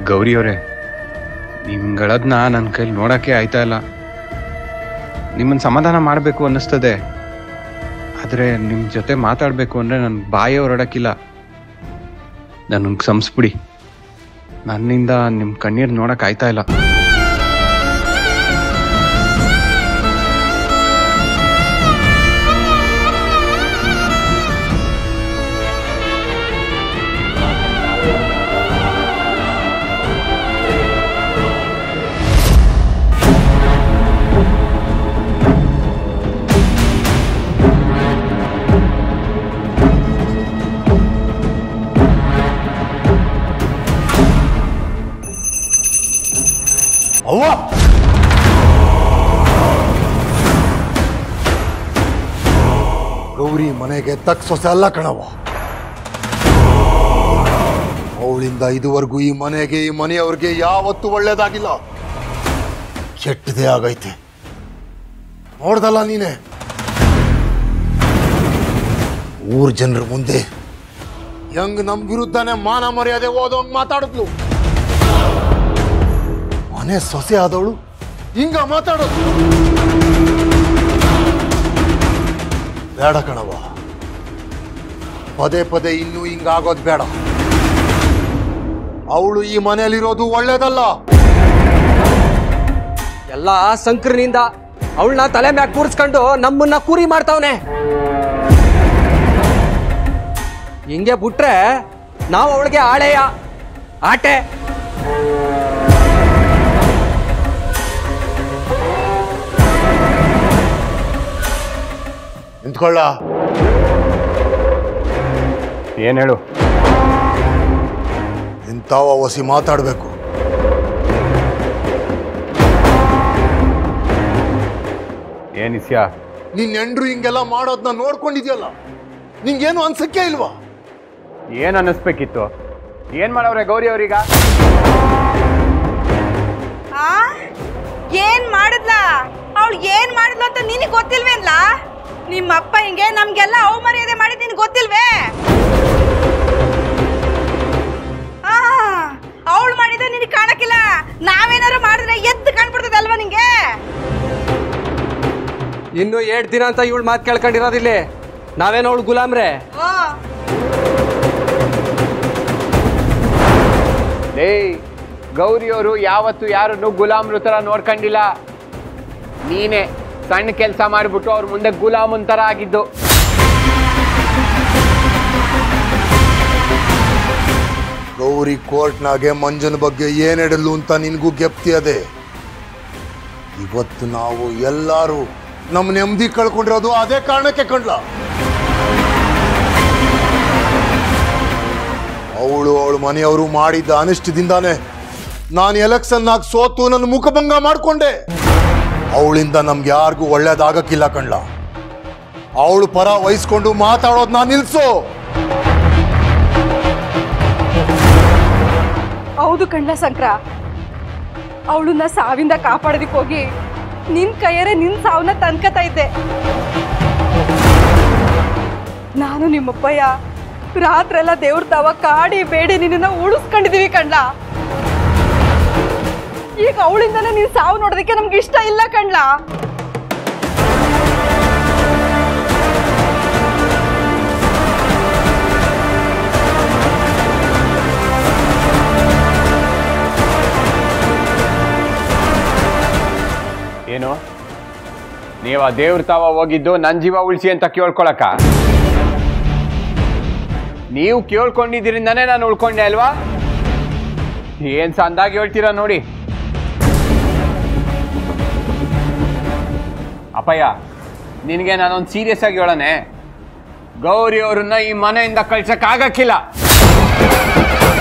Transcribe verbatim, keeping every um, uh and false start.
ಗೌರಿ ಅವರೇ, ನಿಮ್ಗಳದನ್ನ ನನ್ನ ಕೈಲಿ ನೋಡೋಕ್ಕೆ ಆಯ್ತಾ ಇಲ್ಲ. ನಿಮ್ಮನ್ನು ಸಮಾಧಾನ ಮಾಡಬೇಕು ಅನ್ನಿಸ್ತದೆ, ಆದರೆ ನಿಮ್ಮ ಜೊತೆ ಮಾತಾಡಬೇಕು ಅಂದರೆ ನನ್ನ ಬಾಯಿ ಹೊರಡೋಕ್ಕಿಲ್ಲ. ನನಗೆ ಕ್ಷಮಿಸ್ಬಿಡಿ, ನನ್ನಿಂದ ನಿಮ್ಮ ಕಣ್ಣೀರು ನೋಡೋಕೆ ಆಯ್ತಾ ಇಲ್ಲ. ಅವ್ವ, ಗೌರಿ ಮನೆಗೆ ತಕ್ಕ ಸೊಸೆ ಅಲ್ಲ ಕಣವ್ವ. ಅವಳಿಂದ ಇದುವರೆಗೂ ಈ ಮನೆಗೆ ಈ ಮನೆಯವ್ರಿಗೆ ಯಾವತ್ತೂ ಒಳ್ಳೇದಾಗಿಲ್ಲ, ಕೆಟ್ಟದೇ ಆಗೈತೆ. ನೋಡ್ದಲ್ಲ ನೀನೆ, ಊರ್ ಜನರ ಮುಂದೆ ಹೆಂಗ್ ನಮ್ ವಿರುದ್ಧನೇ ಮಾನ ಮರ್ಯಾದೆ ಓದೋಂಗ್ ಮಾತಾಡಿದ್ಲು. ಮನೆ ಸೊಸೆ ಆದವಳು ಹಿಂಗ ಮಾತಾಡೋದು ಬೇಡ ಕಣವ. ಪದೇ ಪದೇ ಇನ್ನೂ ಹಿಂಗಾಗೋದು ಬೇಡ. ಅವಳು ಈ ಮನೆಯಲ್ಲಿರೋದು ಒಳ್ಳೇದಲ್ಲ. ಎಲ್ಲ ಸಂಕ್ರನಿಂದ ಅವಳನ್ನ ತಲೆ ಮ್ಯಾಗ ಕೂರಿಸ್ಕೊಂಡು ನಮ್ಮನ್ನ ಕೂರಿ ಮಾಡ್ತಾವನೆ. ಹಿಂಗೆ ಬಿಟ್ರೆ ನಾವು ಅವಳಿಗೆ ಆಳೆಯ ಆಟೆ. ನಿಂತ್ಕೊಳ್ಳ. ಏನು ಹೇಳು? ಇಂಥವ ಒಸಿ ಮಾತಾಡಬೇಕು. ಏನಿಸ್ಯ? ನಿನ್ ಹೆಂಡ್ರು ಹಿಂಗೆಲ್ಲ ಮಾಡೋದನ್ನ ನೋಡ್ಕೊಂಡಿದ್ಯಲ್ಲ, ನಿಂಗೇನು ಅನ್ಸಕ್ಕೆ ಇಲ್ವಾ? ಏನು ಅನ್ನಿಸ್ಬೇಕಿತ್ತು? ಏನ್ ಮಾಡವ್ರೆ ಗೌರಿ ಅವ್ರೀಗ? ಏನ್ ಮಾಡಿದ್ಲ ಅವಳು? ಏನ್ ಮಾಡಿದ್ಲು ಅಂತ ನಿನಗೆ ಗೊತ್ತಿಲ್ವೇನ್ಲ? ನಿಮ್ಮಪ್ಪ ಹಿಂಗೆ ನಮ್ಗೆಲ್ಲ ಅವಮರ್ಯಾದೆ ಮಾಡಿದ್ ನಿನ್ಗೆ ಗೊತ್ತಿಲ್ವೇ? ಆ ಅವಳು ಮಾಡಿದ ನಿನಗೆ ಕಾಣಕ್ಕಿಲ್ಲ. ನಾವೇನಾರು ಮಾಡಿದ್ರೆ ಎದ್ದು ಕಾಣ್ಬಿಡ್ತದಲ್ವಾ ನಿಂಗೆ? ಇನ್ನು ಏಟ್ ದಿನ ಅಂತ ಇವಳು ಮಾತು ಕೇಳ್ಕೊಂಡಿರೋದಿಲ್ಲ. ನಾವೇನೋ ಅವಳು ಗುಲಾಮ್ರೆ. ಲೇ, ಗೌರಿಯವರು ಯಾವತ್ತು ಯಾರನ್ನು ಗುಲಾಮ್ರ ತರ ನೋಡ್ಕೊಂಡಿಲ್ಲ. ನೀನೇ ಸಣ್ಣ ಕೆಲಸ ಮಾಡಿಬಿಟ್ಟು ಅವ್ರ ಮುಂದೆ ಗುಲಾಮನ್ ತರ ಆಗಿದ್ದು. ಗೌರಿ ಕೋರ್ಟ್ನಾಗೆ ಮಂಜನ ಬಗ್ಗೆ ಏನ್ ಹೇಳಲು ಅಂತ ನಿನ್ಗೂ ಗೆಪ್ತಿ ಅದೇ. ಇವತ್ತು ನಾವು ಎಲ್ಲಾರು ನಮ್ಮ ನೆಮ್ಮದಿ ಕಳ್ಕೊಂಡಿರೋದು ಅದೇ ಕಾರಣಕ್ಕೆ ಕಂಡ್ಲ. ಅವಳು ಅವಳು ಮನೆಯವರು ಮಾಡಿದ್ದ ಅನಿಷ್ಟದಿಂದಾನೆ ನಾನು ಎಲೆಕ್ಷನ್ ಆಗಿ ಸೋತು ನನ್ನ ಮುಖಭಂಗ ಮಾಡ್ಕೊಂಡೆ. ಅವಳಿಂದ ನಮ್ಗೆ ಯಾರಿಗೂ ಒಳ್ಳೇದಾಗಕ್ಕಿಲ್ಲ ಕಣ್ಲ. ಅವಳು ಪರ ವಹಿಸ್ಕೊಂಡು ಮಾತಾಡೋದನ್ನ ನಿಲ್ಸು. ಹೌದು ಕಣ್ಣ ಸಂಕ್ರ, ಅವಳನ್ನ ಸಾವಿಂದ ಕಾಪಾಡೋದಿಕ್ ಹೋಗಿ ನಿನ್ ಕೈಯರೆ ನಿನ್ ಸಾವನ್ನ ತನ್ಕತಾ ಇದ್ದೆ. ನಾನು ನಿಮ್ಮಪ್ಪಯ್ಯ ರಾತ್ರೆಲ್ಲ ದೇವ್ರ ತಾವ ಕಾಡಿ ಬೇಡಿ ನಿನ್ನ ಉಳಿಸ್ಕೊಂಡಿದೀವಿ ಕಣ್ಲ. ಈಗ ಅವಳಿಂದನೇ ನೀನ್ ಸಾವು ನೋಡೋದಕ್ಕೆ ನಮ್ಗೆ ಇಷ್ಟ ಇಲ್ಲ ಕಣ್ಲ. ಏನು ನೀವ ದೇವ್ರ ತಾವ ಹೋಗಿದ್ದು ನನ್ ಜೀವ ಉಳಿಸಿ ಅಂತ ಕೇಳ್ಕೊಳಕ? ನೀವು ಕೇಳ್ಕೊಂಡಿದ್ರಿಂದಾನೇ ನಾನು ಉಳ್ಕೊಂಡೆ ಅಲ್ವಾ? ಏನ್ ಸಂದಾಗಿ ಹೇಳ್ತೀರಾ ನೋಡಿ. ಅಪ್ಪಯ್ಯ, ನಿನಗೆ ನಾನೊಂದು ಸೀರಿಯಸ್ ಆಗಿ ಹೇಳನೆ, ಗೌರಿ ಅವ್ರನ್ನ ಈ ಮನೆಯಿಂದ ಕಳ್ಸಕ್ ಆಗಕ್ಕಿಲ್ಲ.